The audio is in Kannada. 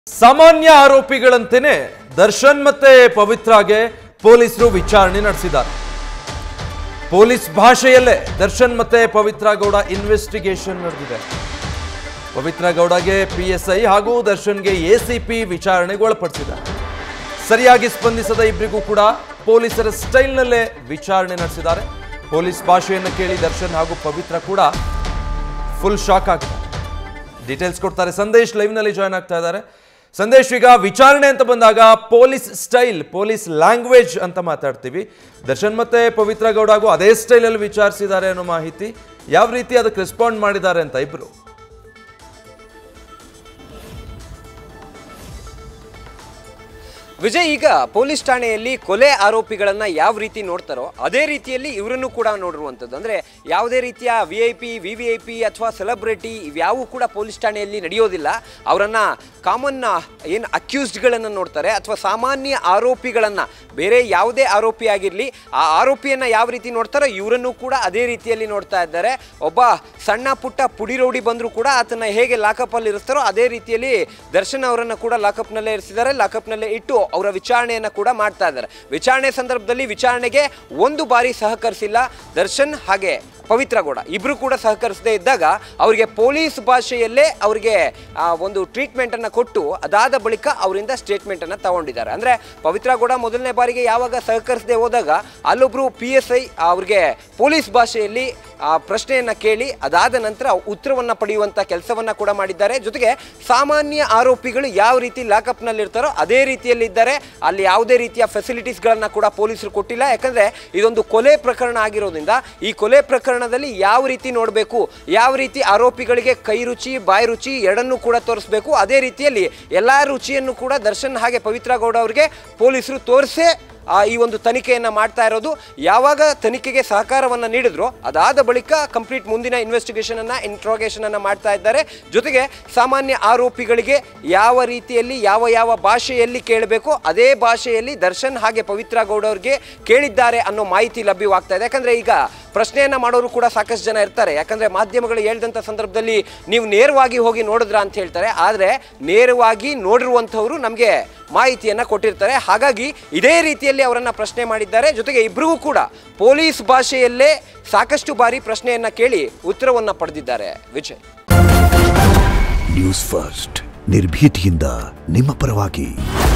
ಸಾಮಾನ್ಯ ಆರೋಪಿಗಳಂತೆಯೇ ದರ್ಶನ್ ಮತ್ತೆ ಪವಿತ್ರಾಗೆ ಪೊಲೀಸರು ವಿಚಾರಣೆ ನಡೆಸಿದ್ದಾರೆ. ಪೊಲೀಸ್ ಭಾಷೆಯಲ್ಲೇ ದರ್ಶನ್ ಮತ್ತೆ ಪವಿತ್ರ ಗೌಡ ಇನ್ವೆಸ್ಟಿಗೇಷನ್ ನಡೆದಿದೆ. ಪವಿತ್ರ ಗೌಡಗೆ PSI ಹಾಗೂ ದರ್ಶನ್ಗೆ ACP ವಿಚಾರಣೆಗೆ ಒಳಪಡಿಸಿದ್ದಾರೆ. ಸರಿಯಾಗಿ ಸ್ಪಂದಿಸದ ಇಬ್ಬರಿಗೂ ಕೂಡ ಪೊಲೀಸರ ಸ್ಟೈಲ್ನಲ್ಲೇ ವಿಚಾರಣೆ ನಡೆಸಿದ್ದಾರೆ. ಪೊಲೀಸ್ ಭಾಷೆಯನ್ನು ಕೇಳಿ ದರ್ಶನ್ ಹಾಗೂ ಪವಿತ್ರ ಕೂಡ ಫುಲ್ ಶಾಕ್ ಆಗ್ತಾರೆ. ಡೀಟೇಲ್ಸ್ ಕೊಡ್ತಾರೆ ಸಂದೇಶ್, ಲೈವ್ ನಲ್ಲಿ ಜಾಯ್ನ್ ಆಗ್ತಾ ಇದ್ದಾರೆ. ಸಂದೇಶ್, ಈಗ ವಿಚಾರಣೆ ಅಂತ ಬಂದಾಗ ಪೊಲೀಸ್ ಸ್ಟೈಲ್, ಪೊಲೀಸ್ ಲ್ಯಾಂಗ್ವೇಜ್ ಅಂತ ಮಾತಾಡ್ತೀವಿ. ದರ್ಶನ್ ಮತ್ತೆ ಪವಿತ್ರ ಗೌಡ ಹಾಗೂ ಅದೇ ಸ್ಟೈಲಲ್ಲಿ ವಿಚಾರಿಸಿದ್ದಾರೆ ಅನ್ನೋ ಮಾಹಿತಿ. ಯಾವ ರೀತಿ ಅದಕ್ಕೆ ರೆಸ್ಪಾಂಡ್ ಮಾಡಿದ್ದಾರೆ ಅಂತ ಇಬ್ರು? ವಿಜಯ್, ಈಗ ಪೊಲೀಸ್ ಠಾಣೆಯಲ್ಲಿ ಕೊಲೆ ಆರೋಪಿಗಳನ್ನ ಯಾವ ರೀತಿ ನೋಡ್ತಾರೋ ಅದೇ ರೀತಿಯಲ್ಲಿ ಇವರನ್ನು ಕೂಡ ನೋಡಿರುವಂಥದ್ದು. ಅಂದರೆ ಯಾವುದೇ ರೀತಿಯ VIP, VVIP ಅಥವಾ ಸೆಲೆಬ್ರಿಟಿ ಇವ್ಯಾವೂ ಕೂಡ ಪೊಲೀಸ್ ಠಾಣೆಯಲ್ಲಿ ನಡೆಯೋದಿಲ್ಲ. ಅವರನ್ನು ಕಾಮನ್ ಏನು ಅಕ್ಯೂಸ್ಡ್ಗಳನ್ನು ನೋಡ್ತಾರೆ, ಅಥವಾ ಸಾಮಾನ್ಯ ಆರೋಪಿಗಳನ್ನು, ಬೇರೆ ಯಾವುದೇ ಆರೋಪಿ ಆಗಿರಲಿ ಆ ಆರೋಪಿಯನ್ನು ಯಾವ ರೀತಿ ನೋಡ್ತಾರೋ ಇವರನ್ನು ಕೂಡ ಅದೇ ರೀತಿಯಲ್ಲಿ ನೋಡ್ತಾ ಇದ್ದಾರೆ. ಒಬ್ಬ ಸಣ್ಣ ಪುಟ್ಟ ಪುಡಿ ರೌಡಿ ಬಂದರೂ ಕೂಡ ಆತನ ಹೇಗೆ ಲಾಕಪ್ಪಲ್ಲಿ ಇರಿಸ್ತಾರೋ ಅದೇ ರೀತಿಯಲ್ಲಿ ದರ್ಶನ್ ಅವರನ್ನು ಕೂಡ ಲಾಕಪ್ನಲ್ಲೇ ಇರಿಸಿದ್ದಾರೆ. ಲಾಕಪ್ನಲ್ಲೇ ಇಟ್ಟು ಅವರ ವಿಚಾರಣೆಯನ್ನು ಕೂಡ ಮಾಡ್ತಾ ಇದ್ದಾರೆ. ವಿಚಾರಣೆ ಸಂದರ್ಭದಲ್ಲಿ ವಿಚಾರಣೆಗೆ ಒಂದು ಬಾರಿ ಸಹಕರಿಸಿಲ್ಲ ದರ್ಶನ್ ಹಾಗೆ ಪವಿತ್ರ ಗೌಡ. ಇಬ್ಬರು ಕೂಡ ಸಹಕರಿಸದೇ ಇದ್ದಾಗ ಅವರಿಗೆ ಪೊಲೀಸ್ ಭಾಷೆಯಲ್ಲೇ ಅವರಿಗೆ ಒಂದು ಟ್ರೀಟ್ಮೆಂಟನ್ನು ಕೊಟ್ಟು ಅದಾದ ಬಳಿಕ ಅವರಿಂದ ಸ್ಟೇಟ್ಮೆಂಟನ್ನು ತಗೊಂಡಿದ್ದಾರೆ. ಅಂದರೆ ಪವಿತ್ರ ಗೌಡ ಮೊದಲನೇ ಬಾರಿಗೆ ಯಾವಾಗ ಸಹಕರಿಸದೆ ಹೋದಾಗ ಅಲ್ಲೊಬ್ಬರು PSI ಅವ್ರಿಗೆ ಪೊಲೀಸ್ ಭಾಷೆಯಲ್ಲಿ ಪ್ರಶ್ನೆಯನ್ನು ಕೇಳಿ ಅದಾದ ನಂತರ ಉತ್ತರವನ್ನು ಪಡೆಯುವಂಥ ಕೆಲಸವನ್ನು ಕೂಡ ಮಾಡಿದ್ದಾರೆ. ಜೊತೆಗೆ ಸಾಮಾನ್ಯ ಆರೋಪಿಗಳು ಯಾವ ರೀತಿ ಲಾಕಪ್ನಲ್ಲಿರ್ತಾರೋ ಅದೇ ರೀತಿಯಲ್ಲಿ ಇದ್ದಾರೆ. ಅಲ್ಲಿ ಯಾವುದೇ ರೀತಿಯ ಫೆಸಿಲಿಟೀಸ್ಗಳನ್ನು ಕೂಡ ಪೊಲೀಸರು ಕೊಟ್ಟಿಲ್ಲ. ಯಾಕಂದರೆ ಇದೊಂದು ಕೊಲೆ ಪ್ರಕರಣ ಆಗಿರೋದ್ರಿಂದ ಈ ಕೊಲೆ ಪ್ರಕರಣದಲ್ಲಿ ಯಾವ ರೀತಿ ನೋಡಬೇಕು, ಯಾವ ರೀತಿ ಆರೋಪಿಗಳಿಗೆ ಕೈ ರುಚಿ ಬಾಯಿ ರುಚಿ ಎರಡನ್ನೂ ಕೂಡ ತೋರಿಸಬೇಕು, ಅದೇ ರೀತಿಯಲ್ಲಿ ಎಲ್ಲ ರುಚಿಯನ್ನು ಕೂಡ ದರ್ಶನ್ ಹಾಗೆ ಪವಿತ್ರ ಗೌಡ ಅವರಿಗೆ ಪೊಲೀಸರು ತೋರಿಸೇ ಈ ಒಂದು ತನಿಖೆಯನ್ನು ಮಾಡ್ತಾ ಇರೋದು. ಯಾವಾಗ ತನಿಖೆಗೆ ಸಹಕಾರವನ್ನು ನೀಡಿದ್ರು ಅದಾದ ಬಳಿಕ ಕಂಪ್ಲೀಟ್ ಮುಂದಿನ ಇನ್ವೆಸ್ಟಿಗೇಷನನ್ನು ಇಂಟ್ರೋಗೇಷನನ್ನು ಮಾಡ್ತಾ ಇದ್ದಾರೆ. ಜೊತೆಗೆ ಸಾಮಾನ್ಯ ಆರೋಪಿಗಳಿಗೆ ಯಾವ ರೀತಿಯಲ್ಲಿ ಯಾವ ಭಾಷೆಯಲ್ಲಿ ಕೇಳಬೇಕು ಅದೇ ಭಾಷೆಯಲ್ಲಿ ದರ್ಶನ್ ಹಾಗೆ ಪವಿತ್ರ ಗೌಡ ಅವರಿಗೆ ಕೇಳಿದ್ದಾರೆ ಅನ್ನೋ ಮಾಹಿತಿ ಲಭ್ಯವಾಗ್ತಾ ಇದೆ. ಯಾಕಂದರೆ ಈಗ ಪ್ರಶ್ನೆಯನ್ನು ಮಾಡೋರು ಕೂಡ ಸಾಕಷ್ಟು ಜನ ಇರ್ತಾರೆ. ಯಾಕಂದರೆ ಮಾಧ್ಯಮಗಳು ಹೇಳಿದಂಥ ಸಂದರ್ಭದಲ್ಲಿ ನೀವು ನೇರವಾಗಿ ಹೋಗಿ ನೋಡಿದ್ರ ಅಂತ ಹೇಳ್ತಾರೆ. ಆದರೆ ನೇರವಾಗಿ ನೋಡಿರುವಂಥವರು ನಮಗೆ ಮಾಹಿತಿಯನ್ನು ಕೊಟ್ಟಿರ್ತಾರೆ. ಹಾಗಾಗಿ ಇದೇ ರೀತಿಯಲ್ಲಿ ಅವರನ್ನು ಪ್ರಶ್ನೆ ಮಾಡಿದ್ದಾರೆ. ಜೊತೆಗೆ ಇಬ್ಬರಿಗೂ ಕೂಡ ಪೊಲೀಸ್ ಭಾಷೆಯಲ್ಲೇ ಸಾಕಷ್ಟು ಬಾರಿ ಪ್ರಶ್ನೆಯನ್ನು ಕೇಳಿ ಉತ್ತರವನ್ನು ಪಡೆದಿದ್ದಾರೆ. ವಿಜಯ್, ನ್ಯೂಸ್ ಫಸ್ಟ್ ನಿರ್ಭೀತಿಯಿಂದ ನಿಮ್ಮ ಪರವಾಗಿ.